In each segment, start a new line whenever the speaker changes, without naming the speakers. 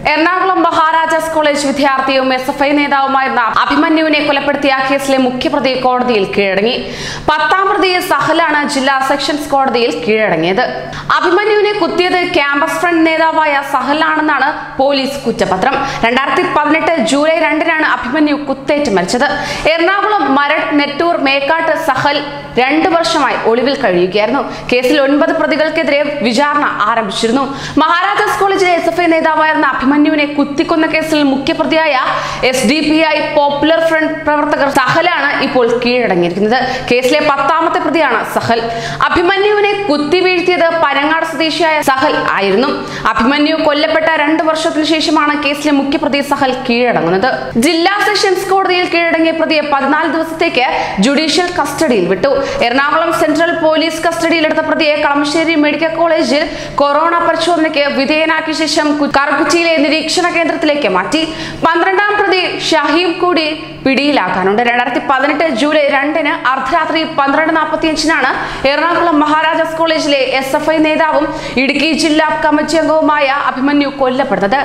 Ernakulam Maharajas college വിദ്യാർത്ഥിയും SFI നേതാവുമായിരുന്ന അഭിമന്യുവിനെ കൊലപ്പെടുത്തിയ കേസിലെ മുഖ്യപ്രതി കോടതിയിൽ കീഴടങ്ങി. 10ാം പ്രതി സഹലാണ് ജില്ലാ സെഷൻസ് കോടതിയിൽ കീഴടങ്ങിയത്. അഭിമന്യുവിനെ കുത്തിയത് ക്യാമ്പസ് ഫ്രണ്ട് നേതാവായ സഹലാണെന്നാണ് പോലീസ് കുറ്റപത്രം. 2018 ജൂലൈ 2-നാണ് അഭിമന്യു കുത്തേറ്റ് മരിച്ചത്. എറണാകുളം മരട് നെട്ടൂർ മേക്കാട്ട് സഹൽ 2 വർഷമായി ഒളിവിൽ കഴിയുകയായിരുന്നു. കേസിൽ 9 പ്രതികൾക്കെതിരെ വിചാരണ ആരംഭിച്ചിരുന്നു. മഹാരാജാസ് കോളേജിലെ SFI നേതാവായിരുന്ന അഭിമന്യുവിനെ കുത്തിക്കൊന്ന കേസിൽ മുഖ്യപ്രതിയായ SDPI പോപ്പുലർ ഫ്രണ്ട് പ്രവർത്തകർ സഹലാണ് ഇപ്പോൾ കീഴടങ്ങിയിരിക്കുന്നത്. കേസിലെ 10ാമത്തെ പ്രതിയാണ് സഹൽ. അഭിമന്യുവിനെ കുത്തിവീഴ്ത്തിയത് പനങ്ങാട് സ്വദേശിയായ സഹൽ ആയിരുന്നു. അഭിമന്യു കൊല്ലപ്പെട്ട 2 വർഷത്തിനു ശേഷമാണ് കേസിലെ മുഖ്യപ്രതി സഹൽ കീഴടങ്ങുന്നത്. ജില്ലാ സെഷൻസ് കോടതിയിൽ കീഴടങ്ങിയ പ്രതിയെ 14 ദിവസത്തേക്ക് ജുഡീഷ്യൽ കസ്റ്റഡിയിൽ വിട്ടു. എറണാകുളം സെൻട്രൽ പോലീസ് കസ്റ്റഡിയിലെടുത്ത പ്രതിയെ കളമശ്ശേരി മെഡിക്കൽ കോളേജിൽ കൊറോണ പരിശോധനയ്ക്ക് വിധേയനാക്കിയ ശേഷം കറുകുറ്റിയിലെ നിരീക്ഷണ കേന്ദ്രത്തിലേക്ക് മാറ്റി. 12ാം പ്രതി ഷഹീം കൂടി പിടിയിലാക്കാനുണ്ട്. 2018 ജൂലൈ 2-ന് അർദ്ധരാത്രി 12:45-നാണ് എറണാകുളം മഹാരാജാസ് കോളേജിലെ SFI നേതാവും ഇടുക്കി ജില്ലാ കമ്മിറ്റി അംഗവുമായ അഭിമന്യു കൊല്ലപ്പെടുന്നത്.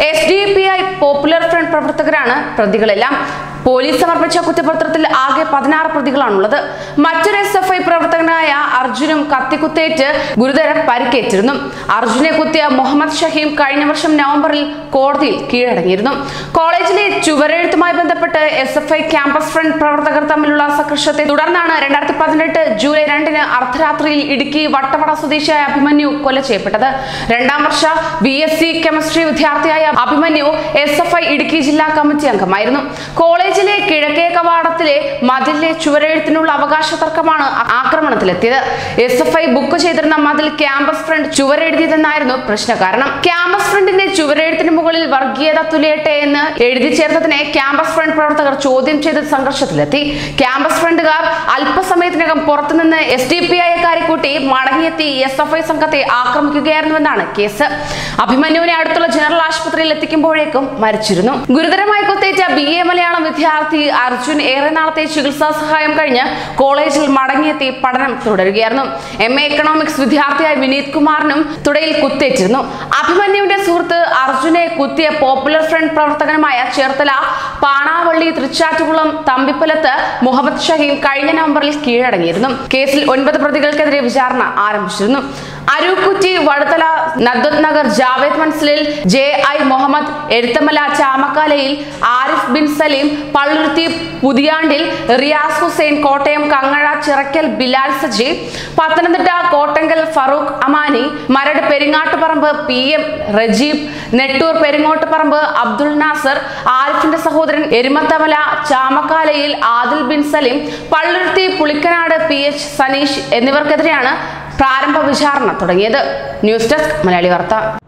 SDPI പോപ്പുലർ ഫ്രണ്ട് പ്രവർത്തകരാണ് പ്രതികളെല്ലാം. പോലീസ് സമർപ്പിച്ച കുറ്റപത്രത്തിൽ ആകെ 16 പ്രതികളാണുള്ളത്. മറ്റൊരു SFI പ്രവർത്തകനായ അർജുനും കത്തിക്കുത്തേറ്റ് ഗുരുതര പരിക്കേറ്റിരുന്നു. അർജുനെ കുത്തിയ മുഹമ്മദ് ഷഹീം കഴിഞ്ഞ വർഷം നവംബറിൽ കോടതിയിൽ കീഴടങ്ങിയിരുന്നു. കോളേജിലെ ചുവരെഴുത്തുമായി ബന്ധപ്പെട്ട് SFI ക്യാമ്പസ് ഫ്രണ്ട് പ്രവർത്തകർ തമ്മിലുള്ള സംഘർഷത്തെ തുടർന്നാണ് 2018 ജൂലൈ 2-ന് അർദ്ധരാത്രിയിൽ ഇടുക്കി വട്ടവട സ്വദേശിയായ അഭിമന്യു കൊല ചെയ്യപ്പെട്ടത്. 2ാം വർഷ BSc കെമിസ്ട്രി വിദ്യാർത്ഥിയായ അഭിമന്യു SFI ഇടുക്കി ജില്ലാ കമ്മിറ്റി അംഗമായിരുന്നു. കോളേജിലെ കിഴക്കേ കവാടത്തിലെ മതിലിലെ ചുവരെഴുത്തിനുള്ള അവകാശ തർക്കമാണ് ആക്രമണത്തിലെത്തിയത്. SFI ബുക്ക് ചെയ്തിരുന്ന മതിൽ ക്യാമ്പസ് ഫ്രണ്ട് ചുവരെഴുതിയതെന്നായിരുന്നു പ്രശ്ന കാരണം. ക്യാമ്പസ് ഫ്രണ്ടിന്റെ ചുവരെഴുത്തിന് മുകളിൽ വർഗീയത തുലയട്ടെ എന്ന് എഴുതി ചേർത്തതിനെ ക്യാമ്പസ് ഫ്രണ്ട് പ്രവർത്തകർ ചോദ്യം ചെയ്ത് സംഘർഷത്തിലെത്തി. ക്യാമ്പസ് ഫ്രണ്ടുകാർ അല്പസമയത്തിനകം പുറത്തുനിന്ന് SDPI-ക്കാരെ കൂട്ടി മടങ്ങിയെത്തി SFI സംഘത്തെ ആക്രമിക്കുകയായിരുന്നുവെന്നാണ് കേസ്. അഭിമന്യുവിനെ അടുത്തുള്ള ജനറൽ ആശുപത്രിയിൽ എത്തിക്കുമ്പോഴേക്കും മരിച്ചിരുന്നു. ഗുരുതരമായി കുത്തേറ്റ BA മലയാളം വിദ്യാർത്ഥി അർജുൻ ഏറെ നാളത്തെ ചികിത്സാ സഹായം കഴിഞ്ഞ് കോളേജിൽ മടങ്ങിയെത്തി പഠനം തുടരുകയായിരുന്നു. MA എക്കണോമിക്സ് വിദ്യാർത്ഥിയായ വിനീത് കുമാറിനും തുടയിൽ കുത്തേറ്റിരുന്നു. അഭിമന്യുവിന്റെ സുഹൃത്ത് അർജുനെ കുത്തിയ പോപ്പുലർ ഫ്രണ്ട് പ്രവർത്തകനുമായ ചേർത്തല പാണാവള്ളി തൃച്ചാറ്റുകുളം തമ്പിപ്പലത്ത് മുഹമ്മദ് ഷഹീം കഴിഞ്ഞ നവംബറിൽ കീഴടങ്ങിയിരുന്നു. കേസിൽ 9 പ്രതികൾക്കെതിരെ വിചാരണ ആരംഭിച്ചിരുന്നു. അരൂക്കുറ്റി വഴുതല നദ്വത് നഗർ ജാവേദ് മൻസിലിൽ JI മുഹമ്മദ്, എഴുത്തമല ചാമക്കാലയിൽ ആരിഫ് ബിൻ സലീം, പള്ളുരുത്തി പുതിയാണ്ടിൽ റിയാസ് ഹുസൈൻ, കോട്ടയം കങ്ങഴ ചിറക്കൽ ബിലാൽ സജി, പത്തനംതിട്ട കോട്ടങ്കൽ ഫറൂഖ് അമാനി, മരട് പെരിങ്ങാട്ടുപറമ്പ് PM റജീബ്, നെട്ടൂർ പെരിങ്ങോട്ടുപറമ്പ് അബ്ദുൾ നാസർ, ആരിഫിന്റെ സഹോദരൻ എരുമത്തമല ചാമക്കാലയിൽ ആദിൽ ബിൻ സലീം, പള്ളുരുത്തി പുളിക്കനാട് PH സനീഷ് എന്നിവർക്കെതിരെയാണ് പ്രാരംഭ വിചാരണ തുടങ്ങിയത്. ന്യൂസ് ഡെസ്ക് മലയാളി വാർത്ത.